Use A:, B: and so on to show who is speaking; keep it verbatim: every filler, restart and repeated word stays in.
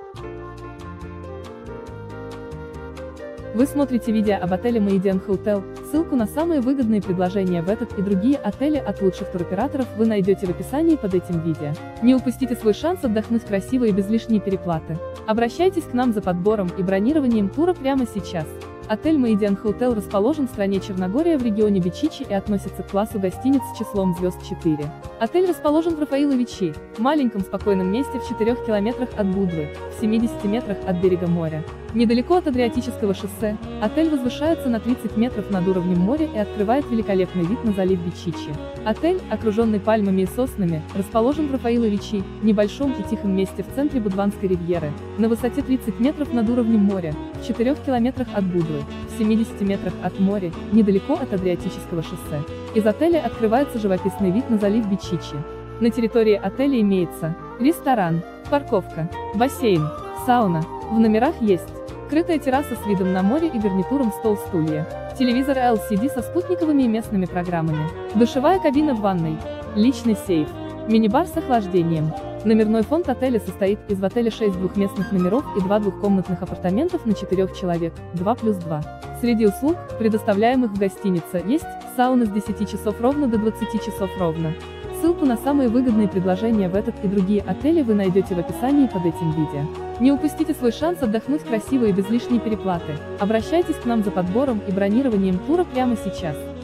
A: Вы смотрите видео об отеле Meridian Hotel. Ссылку на самые выгодные предложения в этот и другие отели от лучших туроператоров вы найдете в описании под этим видео. Не упустите свой шанс отдохнуть красиво и без лишней переплаты. Обращайтесь к нам за подбором и бронированием тура прямо сейчас. Отель Meridian Hotel расположен в стране Черногория в регионе Бичичи и относится к классу гостиниц с числом звезд четыре. Отель расположен в Рафаиловичи, маленьком спокойном месте в четырёх километрах от Будвы, в семидесяти метрах от берега моря. Недалеко от Адриатического шоссе, отель возвышается на тридцать метров над уровнем моря и открывает великолепный вид на залив Бичичи. Отель, окруженный пальмами и соснами, расположен в Рафаиловичи, небольшом и тихом месте в центре Будванской ривьеры, на высоте тридцать метров над уровнем моря, в четырёх километрах от Будвы, в семидесяти метрах от моря, недалеко от Адриатического шоссе. Из отеля открывается живописный вид на залив Бичичи. На территории отеля имеется ресторан, парковка, бассейн, сауна, в номерах есть крытая терраса с видом на море и гарнитуром стол-стулья, телевизор эл си ди со спутниковыми и местными программами, душевая кабина в ванной, личный сейф, мини-бар с охлаждением. Номерной фонд отеля состоит из в отеле шесть двухместных номеров и два двухкомнатных апартаментов на четырёх человек, два плюс два. Среди услуг, предоставляемых в гостинице, есть сауна с десяти часов ровно до двадцати часов ровно. Ссылку на самые выгодные предложения в этот и другие отели вы найдете в описании под этим видео. Не упустите свой шанс отдохнуть красиво и без лишней переплаты. Обращайтесь к нам за подбором и бронированием тура прямо сейчас.